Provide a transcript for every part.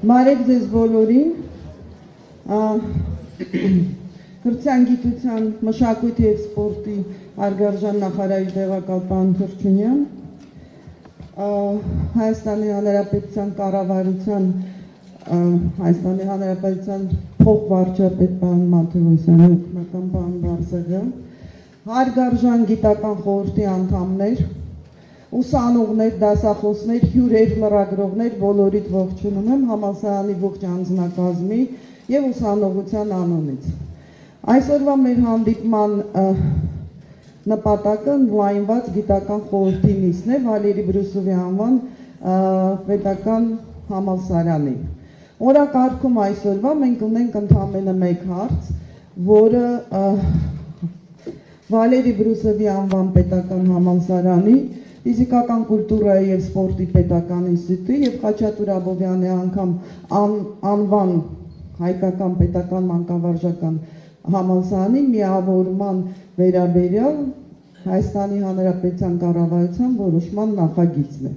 Բարև ձեզ բոլորին, Կրթության, գիտության, մշակույթի և սպորտի հարգարժան նախարարի տեղակալ պարոն Թրջունյան, Հայաստանի Հանրապետության կառավարության Հայաստանի Հանրապետության փոխվարչապետ պարոն Մաթևոսյանը, օգնական պարոն Բարսեղյան, հարգարժան գիտական խորհրդի անդամներ, ուսանողներ, դասախոսներ, հյուրեր, լրագրողներ, բոլորիդ ողջունում եմ համալսարանի ողջ անձնակազմի և ուսանողության անունից։ Այսօրվա մեր հանդիպման նպատակը ընդլայնված գիտական խորհրդի նիստն է Վալերի Բրուսովի անվան պետական համալսարանի։ Օրակարգում այսօրվա մենք ունենք ընդամենը մեկ հարց, որը Վալերի Բրուսովի անվան պետական համալսարանի Ֆիզիկական կուլտուրայի և սպորտի պետական ինստիտուտի և Խաչատուր Աբովյանի անվան հայկական պետական մանկավարժական համալսարանի միավորման վերաբերյալ Հայաստանի Հանրապետության կառավարության որոշման նախագիծն է։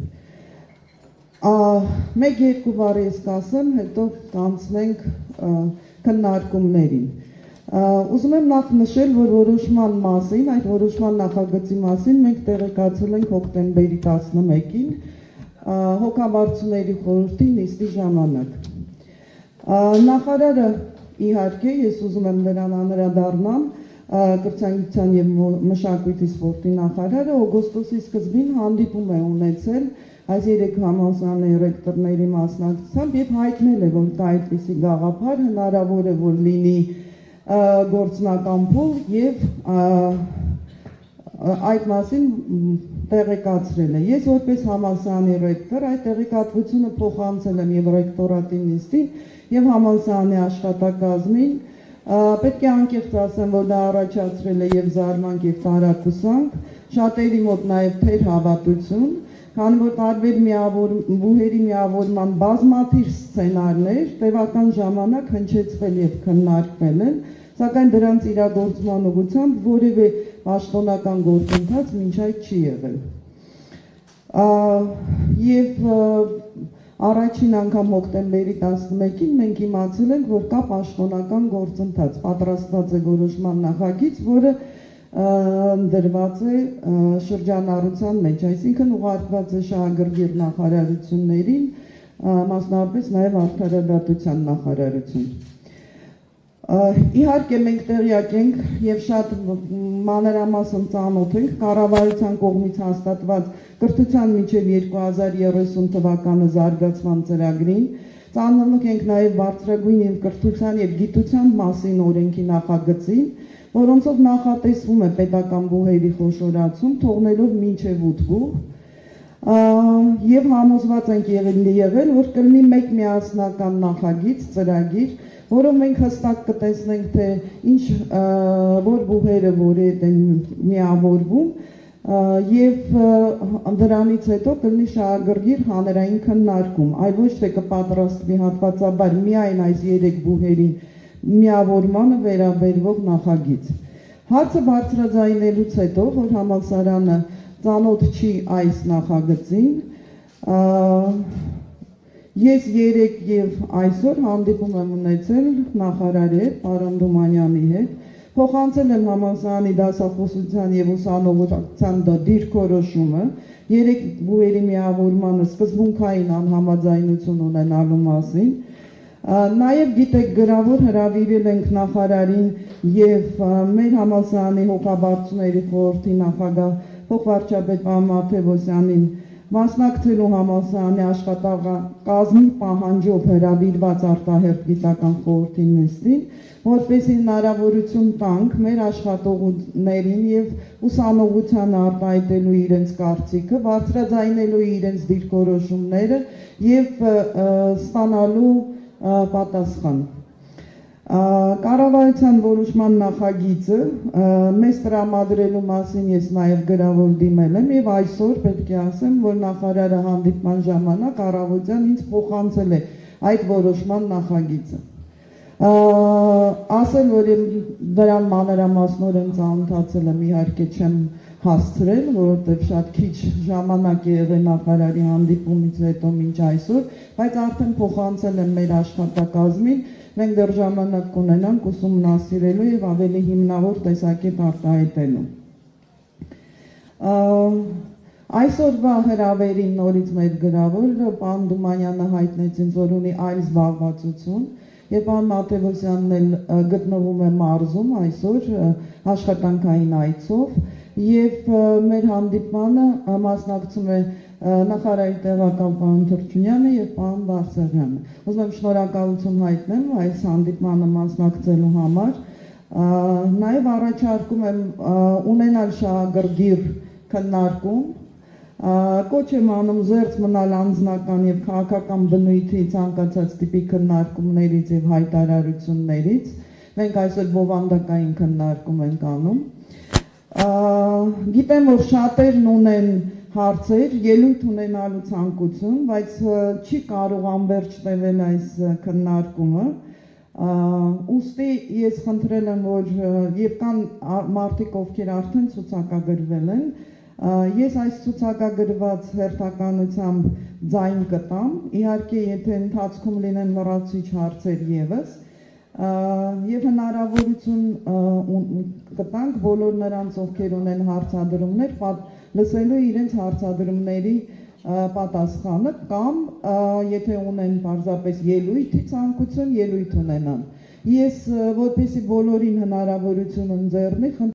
Մեկ-երկու բառ ես կասեմ, հետո կանցնենք քննարկումներին։ Ուզում եմ նախ նշել, որ որոշման մասին, այդ որոշման նախագծի մասին մենք տեղեկացել ենք հոկտեմբերի 11-ին հոգաբարձուների խորհրդի նիստի ժամանակ։ Նախարարը իհարկե, ես ուզում եմ նրան անդրադառնամ, Կրթության, գիտության և մշակույթի սպորտի նախարարը օգոստոսի սկզբին հանդիպում է ունեցել այս երեք համալսարանների ռեկտորների մասնակցությամբ և հայտնել է, որ կա այդպիսի գաղափար, հնարավոր է, որ լինի գործնական փուլ և այդ մասին տեղեկացրել է։ Ես որպես համալսարանի ռեկտոր այդ տեղեկատվությունը փոխանցել եմ և ռեկտորատի նիստին և համալսարանի աշխատակազմին, պետք է անկեղծ ասեմ, որ դա առաջացրել է և զարմանք և տարակուսանք, շատերի մոտ նաև թերհավատություն, քանի որ տարբեր բուհերի միավորման բազմաթիվ սցենարներ տևական ժամանակ հնչեցվել և քննարկվել են, սակայն դրանց իրագործման ուղղությամբ որևէ պաշտոնական գործընթաց մինչ այդ չի եղել։ Եվ առաջին անգամ հոկտեմբերի 11-ին մենք իմացել ենք, որ կա պաշտոնական գործընթաց, պատրաստված է որոշման նախագիծ, որը դրված է շրջանառության մեջ, այսինքն ուղարկված է շահագրգիռ նախարարություններին, մասնավորապես նաև Արդարադատության նախարարություն։ Իհարկե մենք տեղյակ ենք և շատ մանրամասն ծանոթ ենք կառավարության կողմից հաստատված կրթության մինչև 2030 թվականը զարգացման ծրագրին, ծանոթ ենք նաև բարձրագույն և կրթության և գիտության մասին օրենքի նախագծին, որոնցով նախատեսվում է պետական բուհերի խոշորացում, թողնելով մինչև 8 բուհ, և համոզված ենք եղել, որ կլինի մեկ միասնական նախագիծ, ծրագիր, որով մենք հստակ կտեսնենք, թե որ բուհերը որ են միավորվում և դրանից հետո կլինի շահագրգիռ հանրային քննարկում, այլ ոչ թե կպատրաստվի հատվածաբար միայն այս 3 բուհերին միավորմանը վերաբերվող նախագիծ։ Հարցը բարձրաձայնելուց հետո, որ համալսարանը ծանոթ չի այս նախագծին, ես երեկ և այսօր հանդիպում եմ ունեցել նախարարի հետ, պարոն Դումանյանի հետ, փոխանցել եմ համալսարանի դասախոսության և ուսանողության դիրքորոշումը, 3 բուհերի միավորմանը սկզբունքային անհամաձայնություն ունենալու մասին, նաև գիտեք գրավոր հրավիրել ենք նախարարին և մեր համալսարանի հոգաբարձուների խորհրդի նախագահ փոխվարչապետ պարոն Մաթևոսյանին մասնակցելու համալսարանի աշխատակազմի պահանջով հրավիրված արտահերթ գիտական խորհրդի նիստին, որպեսզի հնարավորություն տանք մեր աշխատողներին և ուսանողությանը արտահայտելու իրենց կարծիքը, բարձրաձայնելու իրենց դիրքորոշումները և ստանալու պատասխան։ Կառավարության որոշման նախագիծը մեզ տրամադրելու մասին ես նաև գրավոր դիմել եմ և այսօր պետք է ասեմ, որ նախարարը հանդիպման ժամանակ առավոտյան ինձ փոխանցել է այդ որոշման նախագիծը։ Ասել, որ դրան մանրամասնորեն ծանոթացել եմ, իհարկե չեմ հասցրել, որովհետև շատ քիչ ժամանակ է եղել նախարարի հանդիպումից հետո մինչ այսօր, բայց արդեն փոխանցել եմ մեր աշխատակազմին, մենք դեռ ժամանակ կունենանք ուսումնասիրելու եւ ավելի հիմնավոր տեսակետ արտահայտելու։ Այսօրվա հրավերին նորից մեր գրավոր պարոն Դումանյանը հայտնեց ինձ, որ ունի այլ զբաղվածություն, եւ պարոն Մաթեոսյանն էլ գտնվում է մարզում այսօր աշխատանքային այցով, եւ մեր հանդիպմանը մասնակցում է նախարարի տեղակալ պարոն Թրջունյանը եւ պարոն Բարսեղյանը։ Ուզում եմ շնորհակալություն հայտնել այս հանդիպմանը մասնակցելու համար։ Նաեւ առաջարկում եմ ունենալ շահագրգիռ քննարկում, կոչ եմ անում զերծ մնալ անձնական եւ քաղաքական բնույթի ցանկացած տիպի քննարկումներից եւ հայտարարություններից։ Մենք այսօր բովանդակային քննարկում ենք անում։ Գիտեմ, որ շատերն ունեն հարցեր, ելույթ ունենալու ցանկություն, բայց չի կարող անվերջ տևել այս քննարկումը։ Ուստի ես խնդրել եմ, որ եւ կան մարդիկ, ովքեր արդեն ցուցակագրվել են, ես այս ցուցակագրված հերթականությամբ ձայն կտամ, իհարկե եթե ընթացքում լինեն լրացուցիչ հարցեր եւս, եւ հնարավորություն կտանք բոլոր նրանց, ովքեր ունեն հարցադրումներ, լսելու իրենց հարցադրումների պատասխանը կամ եթե ունեն պարզապես ելույթի ցանկություն, ելույթ ունենան։ Ես որպեսզի բոլորին հնարավորություն ընձեռնի,